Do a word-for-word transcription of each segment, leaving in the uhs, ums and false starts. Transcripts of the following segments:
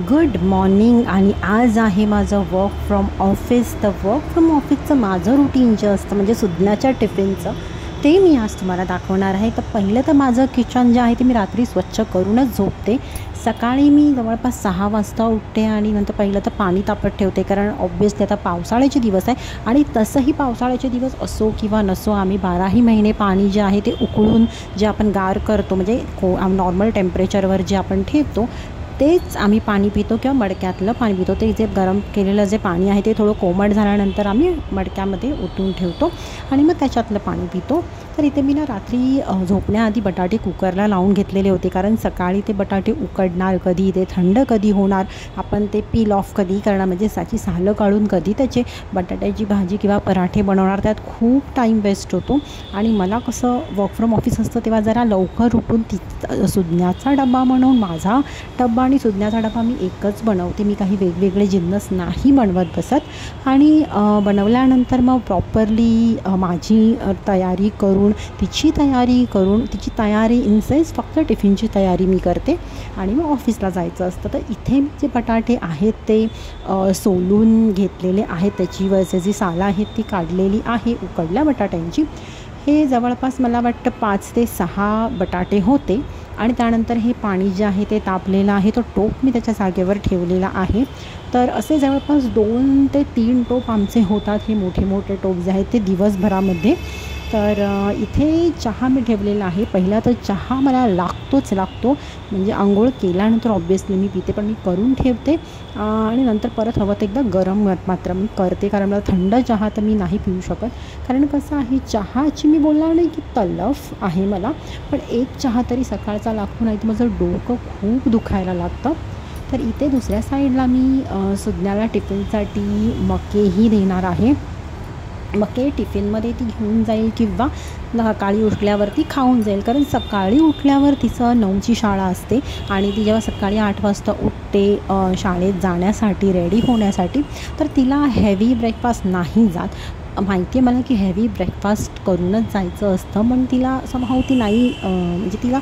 Good morning. आणि आज आहे माझं वर्क फ्रॉम ऑफिस. तर वर्क फ्रॉम ऑफिसचं माझं रुटीन जे असतं म्हणजे सुज्ञाच्या टिफिनचं ते मी आज तुम्हाला दाखवणार आहे. तर पहिलं तर माझं किचन जे आहे ते मी रात्री स्वच्छ करूनच झोपते. सकाळी मी जवळपास सहा वाजता उठते आणि नंतर पहिलं तर पाणी तापत ठेवते, कारण ऑब्वियसली आता पावसाळ्याचे दिवस आहे आणि तसंही पावसाळ्याचे दिवस असो किंवा नसो आम्ही बाराही महिने पाणी जे आहे ते उकळून जे आपण गार करतो म्हणजे को नॉर्मल टेम्परेचरवर जे आपण ठेवतो तेच आम्ही पाणी पितो किंवा मडक्यातलं पाणी पितो. ते जे गरम केलेलं जे पाणी आहे ते थोडं कोमट झाल्यानंतर आम्ही मडक्यामध्ये ओतून ठेवतो आणि मग त्याच्यातलं पाणी पितो. तर इथे मी ना रात्री झोपण्याआधी बटाटे कुकरला लावून घेतलेले होते, कारण सकाळी ते बटाटे उकडणार कधी, ते थंड कधी होणार, आपण ते पील ऑफ कधी करणार म्हणजे त्याची सालं काढून कधी त्याचे बटाट्याची भाजी किंवा पराठे बनवणार, त्यात खूप टाईम वेस्ट होतो. आणि मला कसं वर्क फ्रॉम ऑफिस असतं तेव्हा जरा लवकर उठून ती सुज्ञाचा डबा बनवून माझा डबा आणि सुज्ञाचा डबा मी एकच बनवते. मी काही वेगवेगळे जिन्नस नाही बनवत बसत. आणि बनवल्यानंतर मग प्रॉपरली माझी तयारी करून तिची तयारी करून तिची तयारी इन सेन्स फक्त टिफिनची तयारी मी करते आणि मग ऑफिसला जायचं असतं. तर इथे जे बटाटे आहेत ते सोलून घेतलेले आहेत, त्याची वरची जी सालं आहेत ती काढलेली आहे उकडल्या बटाट्यांची. हे जवळपास मला वाटतं पाच ते सहा बटाटे होते आणि त्यानंतर हे पाणी जे आहे ते तापलेलं आहे, तो टोप मी त्याच्या जागेवर ठेवलेला आहे. तर असे जवळपास दोन ते तीन टोप आमचे होतात, हे मोठे मोठे टोप जे आहेत ते दिवसभरामध्ये. तर इथे चहा मी ठेवलेला आहे. पहिला तर चहा मला लागतोच लागतो, म्हणजे आंघोळ केल्यानंतर ऑब्वियसली मी पिते, पण मी करून ठेवते आणि नंतर परत हवं तर एकदा गरम मात्र मी करते, कारण मला थंड चहा तर मी नाही पिऊ शकत. कारण कसं आहे, चहाची मी बोलणार नाही की तलफ आहे मला, पण एक चहा तरी सकाळचा लागतो, नाही तर माझं डोकं खूप दुखायला लागतं. तर इथे दुसऱ्या साईडला मी सुज्ञाला टिफिनसाठी मकेही देणार आहे. मके टिफिनमध्ये ती घेऊन जाईल किंवा सकाळी उठल्यावरती खाऊन जाईल, कारण सकाळी उठल्यावर तिचं नऊची शाळा असते आणि ती जेव्हा सकाळी आठ वाजता उठते शाळेत जाण्यासाठी रेडी होण्यासाठी, तर तिला हेवी ब्रेकफास्ट नाही जात. माहिती आहे मला की हेवी ब्रेकफास्ट करूनच जायचं असतं, पण तिला समहाऊ ती नाही म्हणजे तिला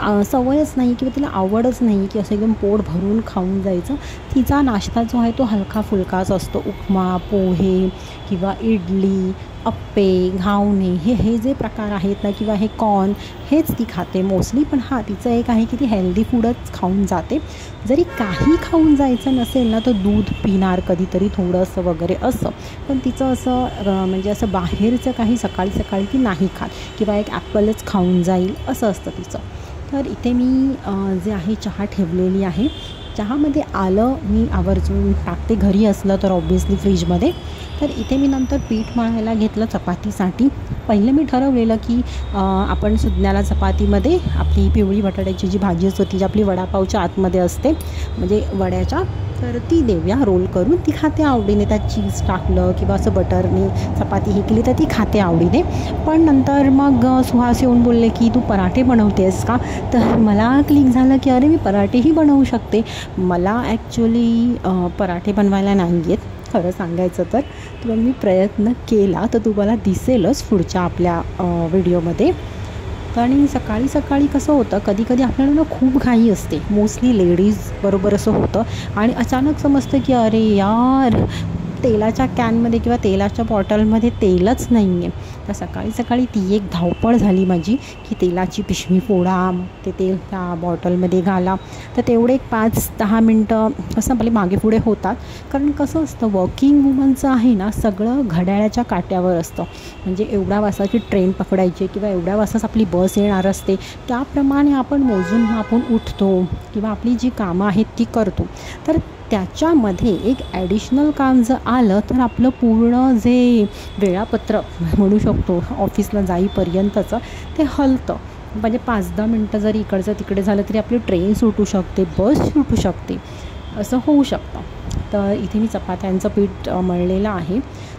सवयच नाही किंवा तिला आवडच नाही की असं एकदम पोट भरून खाऊन जायचं. तिचा नाश्ता जो आहे तो हलका फुलकाच असतो. उपमा, पोहे किंवा इडली, अप्पे, घावणे हे हे जे प्रकार आहेत ना किंवा हे कॉर्न हेच ती खाते मोस्टली. पण हां, तिचं एक आहे की ती हेल्दी फूडच खाऊन जाते. जरी काही खाऊन जायचं नसेल ना तर दूध पिणार कधीतरी थोडंसं वगैरे असं, पण तिचं असं म्हणजे असं बाहेरचं काही सकाळी सकाळी ती नाही खात किंवा एक ॲपलच खाऊन जाईल असं असतं तिचं. तर इथे मी जे आहे चहा ठेवलेली आहे. चहामध्ये आलं मी आवर्जून टाकते, घरी असलं तर ऑब्वियसली फ्रीजमध्ये. तर इथे मी नंतर पीठ मळायला घेतलं चपातीसाठी. पहिलं मी ठरवलेलं की आपण सुज्ञाला चपातीमध्ये आपली पिवळी बटाट्याची जी भाजी असते ती जी आपली वडापावच्या आतमध्ये असते म्हणजे वड्याच्या, तर ती देऊया रोल करून. ती खाते आवडीने, त्यात चीज टाकलं किंवा असं बटरने चपाती हे केली तर ती खाते आवडीने. पण नंतर मग सुहास येऊन बोलले की तू पराठे बनवतेस का? तर मला क्लिक झालं की अरे मी पराठेही बनवू शकते. मला ॲक्च्युली पराठे बनवायला नाही येत खरं सांगायचं तर, तर मी प्रयत्न केला तर तुम्हाला दिसेलच पुढच्या आपल्या व्हिडिओमध्ये. आणि सकाळी सकाळी कसं होतं, कधी कधी आपल्याला ना खूप घाई असते, मोस्टली लेडीज बरोबर असं होतं आणि अचानक समजतं की अरे यार तेलाच्या कॅनमध्ये किंवा तेलाच्या बॉटलमध्ये तेलच नाही आहे. तर सकाळी सकाळी ती एक धावपळ झाली माझी की तेलाची पिशवी फोडा, ते तेल त्या बॉटलमध्ये घाला. तर तेवढे एक पाच दहा मिनटं असं आपले मागे पुढे होतात, कारण कसं असतं वर्किंग वुमनचं आहे ना सगळं घड्याळाच्या काट्यावर असतं. म्हणजे एवढ्या वाजताची ट्रेन पकडायची किंवा एवढ्या वाजताच आपली बस येणार असते, त्याप्रमाणे आपण मोजून मापून उठतो किंवा आपली जी कामं आहेत ती करतो. तर त्याच्यामध्ये एक ॲडिशनल काम जर आलं तर आपलं पूर्ण जे वेळापत्रक म्हणू शकतो ऑफिसला जाईपर्यंतचं ते हलतं. म्हणजे पाच दहा मिनटं जरी इकडचं तिकडे झालं तरी आपली ट्रेन सुटू शकते, बस सुटू शकते, असं होऊ शकतं. तर इथे मी चपात्यांचं पीठ मळलेलं आहे.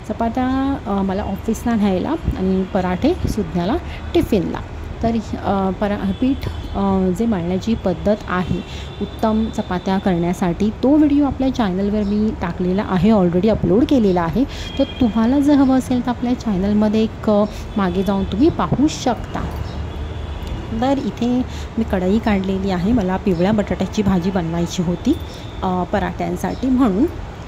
चपात्या मला ऑफिसला न्यायला आणि पराठे सुज्ञाला टिफिनला. तर परा पीठ जे मळण्याची पद्धत आहे उत्तम चपात्या करण्यासाठी, तो व्हिडिओ आपल्या चॅनलवर मी टाकलेला आहे, ऑलरेडी अपलोड केलेला आहे. तर तुम्हाला जर हवं असेल तर आपल्या चॅनलमध्ये एक मागे जाऊन तुम्ही पाहू शकता. तर इथे मी कढई काढलेली आहे. मला पिवळ्या बटाट्याची भाजी बनवायची होती पराठ्यांसाठी म्हणून.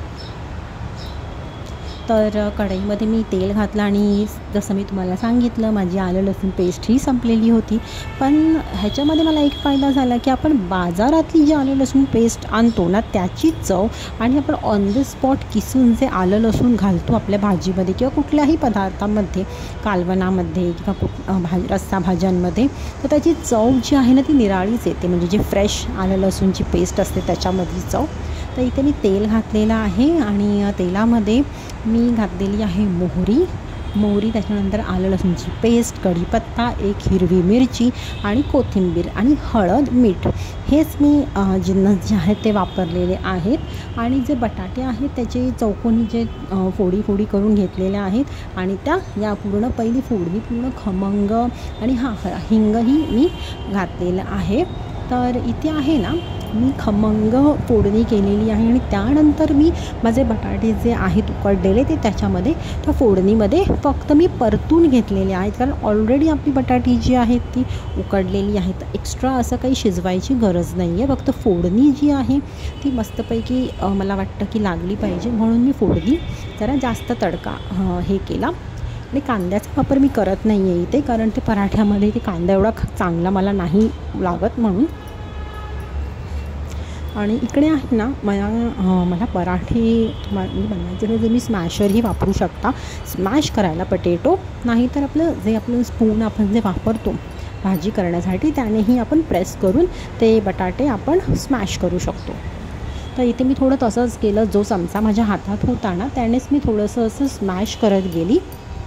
तर कढईमध्ये मी तेल घातलं आणि जसं मी तुम्हाला सांगितलं माझी आलं लसूण पेस्ट ही संपलेली होती. पण ह्याच्यामध्ये मला एक फायदा झाला की आपण बाजारातली जी आलं लसूण पेस्ट आणतो ना त्याची चव आणि आपण ऑन द स्पॉट किसून जे आलं लसूण घालतो आपल्या भाजीमध्ये किंवा कुठल्याही पदार्थामध्ये, कालवणामध्ये किंवा कुठ भाजी रस्सा भाज्यांमध्ये, तर त्याची चव जी आहे ना ती निराळीच येते. म्हणजे जी फ्रेश आलं लसूणची पेस्ट असते त्याच्यामधली चव. तर इथे मी तेल घातलेलं आहे आणि तेलामध्ये मी घातलेली आहे मोहरी मोहरी त्याच्यानंतर आलं लसूणची पेस्ट, कढीपत्ता, एक हिरवी मिरची आणि कोथिंबीर आणि हळद, मीठ हेच मी जिन्नस जे आहेत ते वापरलेले आहेत. आणि जे बटाटे आहेत त्याचे चौकोनी जे फोडी फोडी करून घेतलेल्या आहेत आणि त्या या पूर्ण पहिली फोडणी पूर्ण खमंग आणि हा हिंगही मी घातलेलं आहे. तर इथे आहे ना मी खमंग फोडणी केलेली आहे आणि त्यानंतर मी माझे बटाटे जे आहेत उकडलेले ते त्याच्यामध्ये त्या फोडणीमध्ये फक्त मी परतून घेतलेले आहेत. कारण ऑलरेडी आपली बटाटी जी आहेत ती उकडलेली आहेत. एक्स्ट्रा असं काही शिजवायची गरज नाही आहे. फक्त फोडणी जी आहे ती मस्तपैकी मला वाटतं की लागली पाहिजे म्हणून मी फोडणी जरा जास्त तडका हे केला. आणि कांद्याचा वापर मी करत नाही आहे इथे कारण ते पराठ्यामध्ये ते कांदा एवढा चांगला मला नाही लागत म्हणून. आणि इकडे आहे ना मला मला पराठे म्हणजे बनवायचे तर मी स्मॅशरही वापरू शकता स्मॅश करायला पटेटो, नाहीतर आपलं जे आपलं स्पून आपण जे वापरतो भाजी करण्यासाठी त्यानेही आपण प्रेस करून ते बटाटे आपण स्मॅश करू शकतो. तर इथे मी थोडं तसंच केलं. जो चमचा माझ्या हातात होता ना त्यानेच मी थोडंसं असं स्मॅश करत गेली.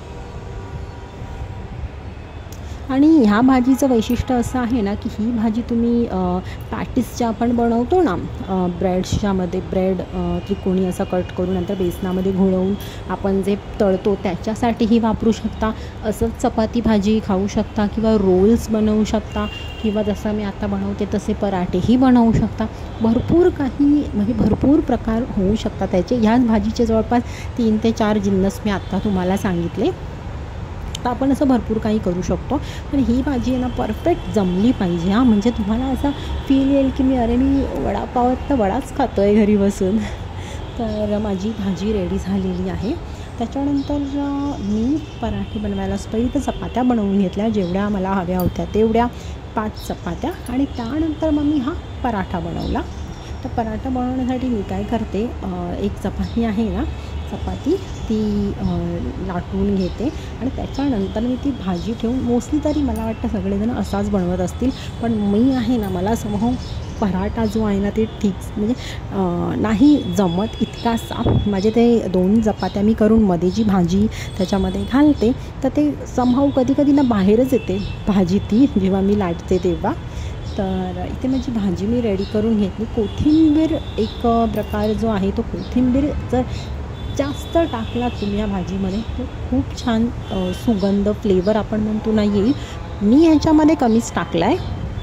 आणि ह्या भाजीचं वैशिष्ट्य असं आहे ना की ही भाजी तुम्ही पॅटीस ज्या आपण बनवतो ना ब्रेड्सच्यामध्ये ब्रेड त्रिकोणी असं कट करून नंतर बेसनामध्ये घोळवून आपण जे तळतो त्याच्यासाठीही वापरू शकता. असंच चपाती भाजी खाऊ शकता किंवा रोल्स बनवू शकता किंवा जसं मी आता बनवते तसे पराठेही बनवू शकता. भरपूर काही म्हणजे भरपूर प्रकार होऊ शकतात त्याचे. ह्याच भाजीचे जवळपास तीन ते चार जिन्नस मी आत्ता तुम्हाला सांगितले. तर आपण असं भरपूर काही करू शकतो. पण ही भाजी आहे ना परफेक्ट जमली पाहिजे हां. म्हणजे तुम्हाला असा फील येईल की मी अरे मी वडापावात तर वडाच खातो आहे घरी बसून. तर माझी भाजी रेडी झालेली आहे. त्याच्यानंतर मी पराठे बनवायला पहिली तर चपात्या बनवून घेतल्या जेवढ्या मला हव्या होत्या तेवढ्या पाच चपात्या आणि त्यानंतर मग मी हा पराठा बनवला. तर पराठा बनवण्यासाठी मी काय करते एक चपाती आहे ना चपाती ती लाटून घेते आणि त्याच्यानंतर मी ती भाजी ठेवून मोस्टली तरी मला वाटतं सगळेजण असाच बनवत असतील पण मी आहे ना मला समोर पराठा जो आहे ना ते ठीक म्हणजे नाही जमत इतकासा. माझे ते दोन चपात्या मी करून मध्ये जी भाजी त्याच्यामध्ये घालते तर ते समहाऊ कधी कधी ना बाहेरच येते भाजी ती जेव्हा मी लाटते तेव्हा. तर इथे माझी भाजी मी रेडी करून घेतली. कोथिंबीर एक प्रकार जो आहे तो कोथिंबीर जर जास्त टाकला तुम्ही या भाजीमध्ये तर खूप छान सुगंध फ्लेवर आपण म्हणतो ना येईल. मी ह्याच्यामध्ये कमीच टाकला आहे.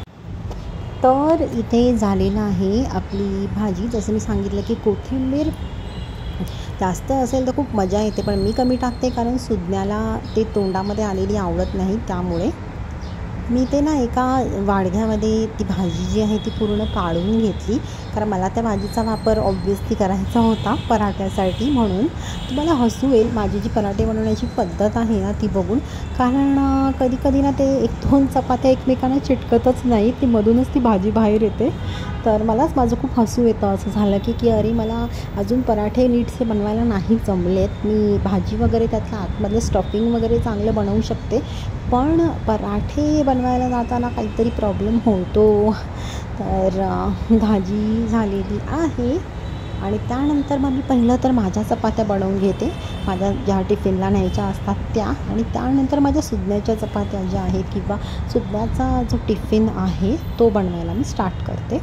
तर इथे झालेलं आहे आपली भाजी. जसं मी सांगितलं की कोथिंबीर जास्त असेल तर खूप मजा येते पण मी कमी टाकते कारण सुज्ञाला ते तोंडामध्ये आलेली आवडत नाही. त्यामुळे मी ते ना एका वाडग्यामध्ये ती भाजी जी आहे ती पूर्ण काढून घेतली कारण मला त्या भाजीचा वापर ऑब्व्हियसली करायचा होता पराठ्यासाठी. म्हणून तुम्हाला हसू येईल माझी जी पराठे बनवण्याची पद्धत आहे ना ती बघून. कारण कधी कधी ना ते एक दोन चपात्या एकमेकांना चिटकतच नाही ती मधूनच ती भाजी बाहेर येते. तर मलाच माझं खूप हसू येतं असं झालं की की अरे मला अजून पराठे नीटसे बनवायला नाही जमलेत. मी भाजी वगैरे त्यातलं आतमधलं स्टफिंग वगैरे चांगलं बनवू शकते पण पराठे बनवायला जाताना काहीतरी प्रॉब्लेम होतो. तर भाजी झालेली आहे आणि त्यानंतर मग मी पहिलं तर माझ्या चपात्या बनवून घेते माझ्या ज्या टिफिनला न्यायच्या असतात त्या आणि त्यानंतर माझ्या सुज्ञाच्या चपात्या ज्या आहेत किंवा सुज्ञाचा जो टिफिन आहे तो बनवायला मी स्टार्ट करते.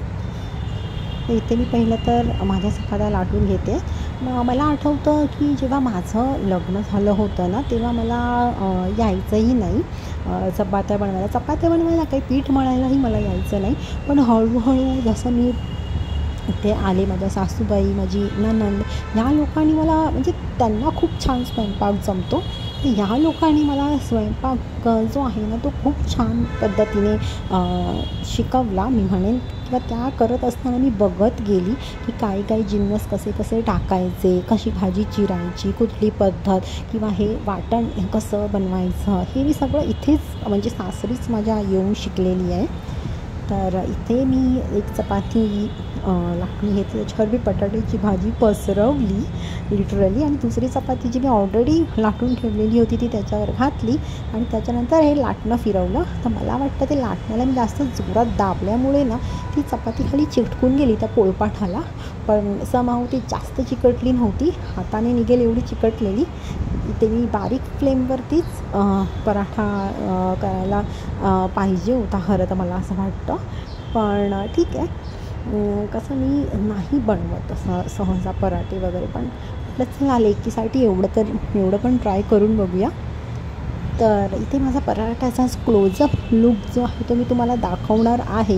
इथे मी पहिलं तर माझ्या चपात्या लाटून घेते. मला आठवतं की जेव्हा माझं लग्न झालं होतं ना तेव्हा मला यायचंही नाही चपात्या बनवायला. चपात्या बनवायला काही पीठ मळायलाही मला यायचं नाही पण हळूहळू जसं मी इथे आले माझ्या सासूबाई माझी नणंद ह्या लोकांनी मला म्हणजे त्यांना खूप छान स्वयंपाक जमतो ह्या लोकांनी मला स्वयंपाक जो आहे ना तो खूप छान पद्धतीने शिकवला मी म्हणेन, किंवा त्या करत असताना मी बघत गेली की काय काय जिन्नस कसे कसे टाकायचे, कशी भाजी चिरायची, कुठली पद्धत, किंवा हे वाटण कसं बनवायचं, हे मी सगळं इथेच म्हणजे सासरीच माझ्या येऊन शिकलेली आहे. तर इथे मी एक चपाती लाटून घेतली, त्याच्यावर मी बटाट्याची भाजी पसरवली लिटरली, आणि दुसरी चपाती जी मी ऑलरेडी लाटून ठेवलेली होती ती त्याच्यावर घातली, आणि त्याच्यानंतर हे लाटणं फिरवलं. तर मला वाटतं ते लाटण्याला मी जास्त जोरात दाबल्यामुळे ना ती चपाती खाली चिटकून गेली त्या पोळपाटाला, पण समाव ती जास्त चिकटली नव्हती, हाताने निघेल एवढी चिकटलेली. इथे मी बारीक फ्लेमवरतीच पराठा करायला पाहिजे होता खरं तर मला असं वाटतं, पण ठीक आहे. कसं मी नाही बनवत असं सहसा पराठे वगैरे, पण म्हटलं चला लेकीसाठी एवढं तर एवढं पण ट्राय करून बघूया. तर इथे माझा पराठाचा क्लोजअप लुक जो आहे तो मी तुम्हाला दाखवणार आहे.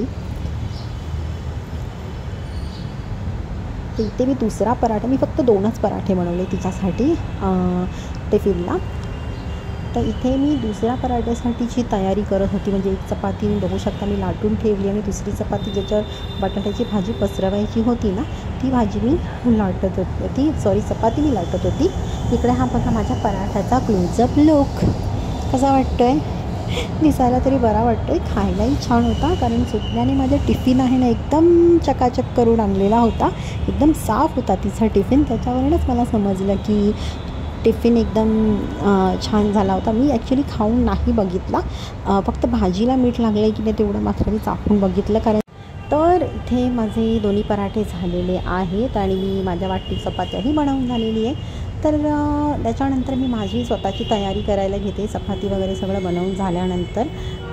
तर इथे मी दुसरा पराठा, मी फक्त दोनच पराठे बनवले तिच्यासाठी टिफिनला. तर इथे मी दुसऱ्या पराठ्यासाठीची तयारी करत होती. म्हणजे एक चपाती बघू शकता मी लाटून ठेवली, आणि दुसरी चपाती ज्याच्यावर बटाट्याची भाजी पसरवायची होती ना ती भाजी मी लाटत होती, सॉरी चपाती मी लाटत होती. इकडे हा बघा माझ्या पराठ्याचा क्लोजअप लुक कसा वाटतो आहे. दिसायला तरी बरा वाटतो आहे, खायलाही छान होता, कारण सुटल्याने माझा टिफिन आहे ना एकदम चकाचक करून आणलेला होता, एकदम साफ होता तिचा टिफिन. त्याच्यावरूनच मला समजलं की टिफिन एकदम छान झाला होता. मी ॲक्च्युली खाऊन नाही बघितला, फक्त भाजीला मीठ लागलं आहे की नाही तेवढं मात्र मी चाखून बघितलं. कारण तर इथे माझे दोन्ही पराठे झालेले आहेत, आणि मी माझ्या वाटी चपात्याही बनवून झालेली आहे. तर त्याच्यानंतर मी माझी स्वतःची तयारी करायला घेते. चपाती वगैरे सगळं बनवून झाल्यानंतर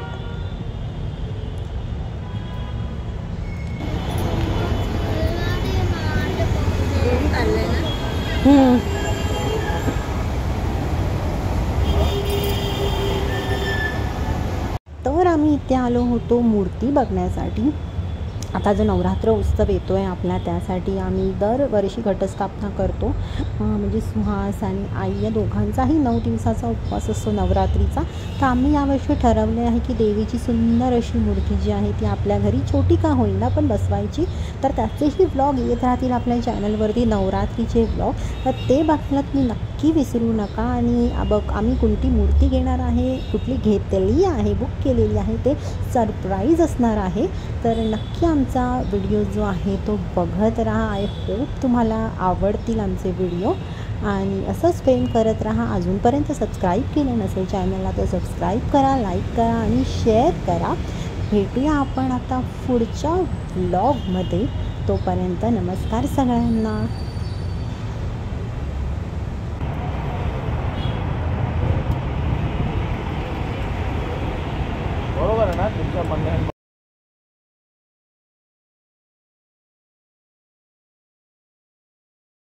तर आम्ही इथे आलो होतो मूर्ती बघण्यासाठी. आता जो नवरात्र उत्सव येतो आहे आपला, त्यासाठी आम्ही दरवर्षी घटस्थापना करतो. म्हणजे सुहास आणि आई या दोघांचाही नऊ दिवसाचा उपवास असतो नवरात्रीचा. तर आम्ही यावर्षी ठरवले आहे की देवीची सुंदर अशी मूर्ती जी आहे ती आपल्या घरी छोटी का होईना पण बसवायची. तर त्याचेही ब्लॉग येत राहतील आपल्या चॅनलवरती, नवरात्रीचे ब्लॉग, तर ते बघायला तुम्ही नक्की विसरू नका. आणि बघ आम्ही कोणती मूर्ती घेणार आहे, कुठली घेतली आहे, बुक केलेली आहे, ते सरप्राईज असणार आहे. तर नक्की आमचा व्हिडिओ जो आहे तो बघत राहा. आय होप तुम्हाला आवडतील आमचे व्हिडिओ, आणि असंच प्रेम करत राहा. अजूनपर्यंत सबस्क्राईब केलं नसेल चॅनलला तर सबस्क्राईब करा, लाईक करा आणि शेअर करा. भेटूया आपण आता पुढच्या व्लॉगमध्ये. तोपर्यंत नमस्कार सगळ्यांना.